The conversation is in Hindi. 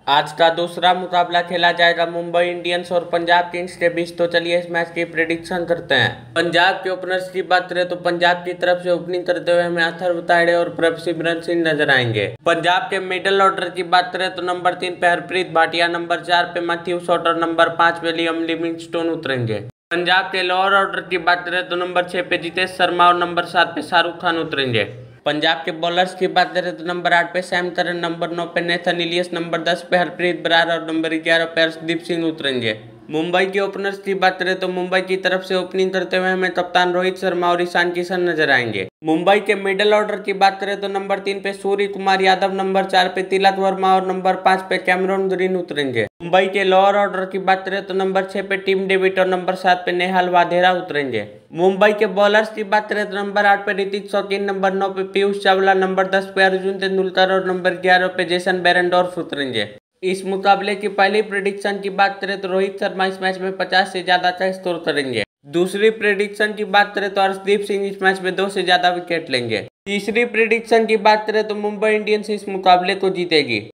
आज का दूसरा मुकाबला खेला जाएगा मुंबई इंडियंस और पंजाब किंग्स के बीच। तो चलिए इस मैच की प्रेडिक्शन करते हैं। पंजाब के ओपनर्स की बात करें तो पंजाब की तरफ से ओपनिंग करते हुए हमें अथर्व तायडे और प्रभसिमरन सिंह नजर आएंगे। पंजाब के मिडिल ऑर्डर की बात करें तो नंबर 3 पे हरप्रीत भाटिया, नंबर 4 पे मैथ्यू शॉट और नंबर 5 पे लियम लिविंगस्टोन उतरेंगे। पंजाब के लोअर ऑर्डर की बात करें तो नंबर 6 पे जितेश शर्मा और नंबर 7 पे शाहरुख खान उतरेंगे। पंजाब के बॉलर्स की बात करें तो नंबर 8 पे सैम करन, नंबर 9 पे नेथन इलियस, नंबर 10 पे हरप्रीत बरार और नंबर 11 पे अर्शदीप सिंह उतरेंगे। मुंबई के ओपनर्स की बात करें तो मुंबई की तरफ से ओपनिंग करते हुए हमें कप्तान रोहित शर्मा और ईशान किशन नजर आएंगे। मुंबई के मिडिल ऑर्डर की बात करें तो नंबर 3 पे सूर्य कुमार यादव, नंबर 4 पे तिलक वर्मा और नंबर 5 पे कैमरॉन ग्रीन उतरेंगे। मुंबई के लोअर ऑर्डर की बात करें तो नंबर 6 पे टीम डेविड और नंबर 7 पे नेहाल वाधेरा उतरेंगे। मुंबई के बॉलर्स की बात करें तो नंबर 8 पे ऋतिक शौकीन, नंबर 9 पे पीयूष चावला, नंबर 10 पे अर्जुन तेंदुलकर और नंबर 11 पे जेसन बेरेंडोर्फ उतरेंगे। इस मुकाबले की पहली प्रेडिक्शन की बात करें तो रोहित शर्मा इस मैच में 50 से ज्यादा का स्कोर करेंगे। दूसरी प्रेडिक्शन की बात करें तो अर्शदीप सिंह इस मैच में 2 से ज्यादा विकेट लेंगे। तीसरी प्रेडिक्शन की बात करें तो मुंबई इंडियंस इस मुकाबले को जीतेगी।